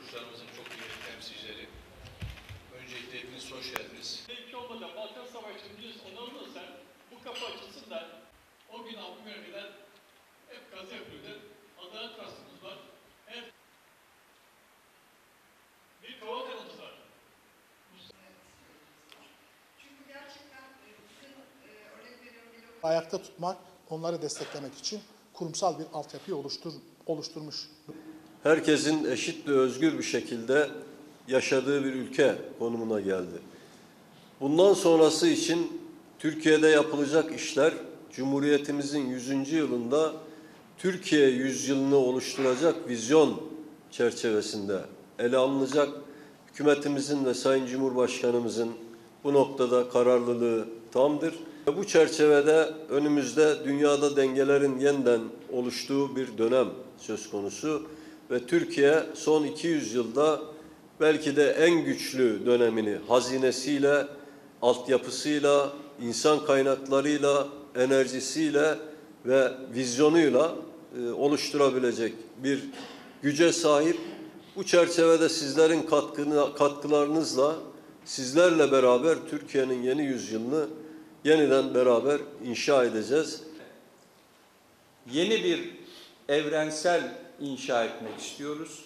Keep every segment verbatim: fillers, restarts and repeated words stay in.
kuruluşlarımızın çok kıymetli temsilcileri. Öncelikle hepiniz hoş geldiniz. Hiç olmadan Balkan Savaşı'nın yüz onu alırsa bu kapı açılsın da o gün altı bölgeden hep gaz yapıyordu. Adalet Trust'ımız var. Hep bir kova kanımız var. Çünkü gerçekten bütün örnek veriyorum bir ayakta tutmak, onları desteklemek için kurumsal bir altyapıyı oluştur, oluşturmuş. Herkesin eşit ve özgür bir şekilde yaşadığı bir ülke konumuna geldi. Bundan sonrası için Türkiye'de yapılacak işler, Cumhuriyetimizin yüzüncü yılında Türkiye yüzyılını oluşturacak vizyon çerçevesinde ele alınacak. Hükümetimizin ve Sayın Cumhurbaşkanımızın bu noktada kararlılığı tamdır. Bu çerçevede önümüzde dünyada dengelerin yeniden oluştuğu bir dönem söz konusu ve Türkiye son iki yüz yılda belki de en güçlü dönemini hazinesiyle, altyapısıyla, insan kaynaklarıyla, enerjisiyle ve vizyonuyla e, oluşturabilecek bir güce sahip. Bu çerçevede sizlerin katkını, katkılarınızla sizlerle beraber Türkiye'nin yeni yüzyılını yeniden beraber inşa edeceğiz. Yeni bir evrensel inşa etmek istiyoruz.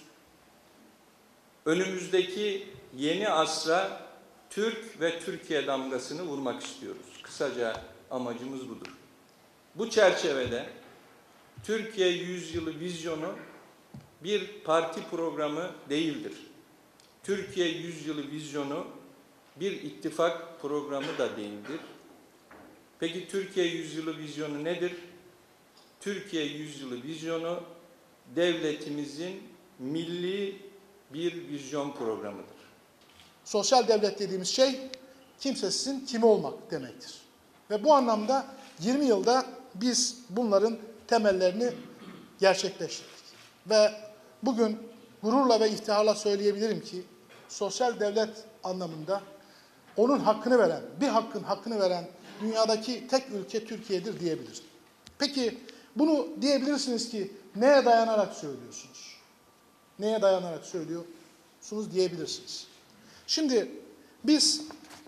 Önümüzdeki yeni asra Türk ve Türkiye damgasını vurmak istiyoruz. Kısaca amacımız budur. Bu çerçevede Türkiye Yüzyılı vizyonu bir parti programı değildir. Türkiye Yüzyılı vizyonu bir ittifak programı da değildir. Peki Türkiye Yüzyılı vizyonu nedir? Türkiye Yüzyılı vizyonu devletimizin milli bir vizyon programıdır. Sosyal devlet dediğimiz şey kimsesizin kimi olmak demektir. Ve bu anlamda yirmi yılda biz bunların temellerini gerçekleştirdik. Ve bugün gururla ve iftiharla söyleyebilirim ki sosyal devlet anlamında onun hakkını veren, bir hakkın hakkını veren dünyadaki tek ülke Türkiye'dir diyebiliriz. Peki bunu diyebilirsiniz ki neye dayanarak söylüyorsunuz? Neye dayanarak söylüyorsunuz diyebilirsiniz. Şimdi biz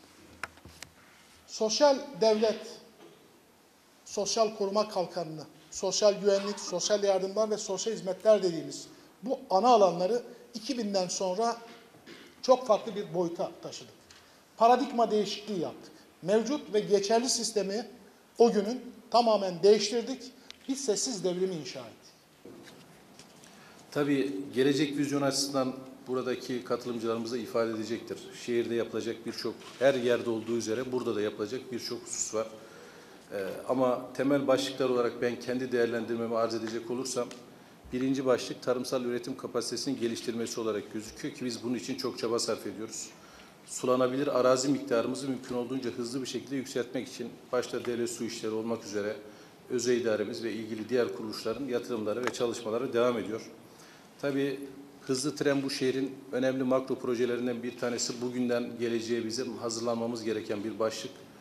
sosyal devlet, sosyal koruma kalkanını, sosyal güvenlik, sosyal yardımlar ve sosyal hizmetler dediğimiz bu ana alanları iki binden sonra çok farklı bir boyuta taşıdık. Paradigma değişikliği yaptık. Mevcut ve geçerli sistemi o günün tamamen değiştirdik. Bir sessiz devrimi inşa ettik. Tabii gelecek vizyon açısından buradaki katılımcılarımız da ifade edecektir. Şehirde yapılacak birçok, her yerde olduğu üzere burada da yapılacak birçok husus var. Ee, ama temel başlıklar olarak ben kendi değerlendirmemi arz edecek olursam, birinci başlık tarımsal üretim kapasitesinin geliştirilmesi olarak gözüküyor ki biz bunun için çok çaba sarf ediyoruz. Sulanabilir arazi miktarımızı mümkün olduğunca hızlı bir şekilde yükseltmek için başta devlet su işleri olmak üzere özel idaremiz ve ilgili diğer kuruluşların yatırımları ve çalışmaları devam ediyor. Tabii hızlı tren bu şehrin önemli makro projelerinden bir tanesi, bugünden geleceğe bizim hazırlanmamız gereken bir başlık.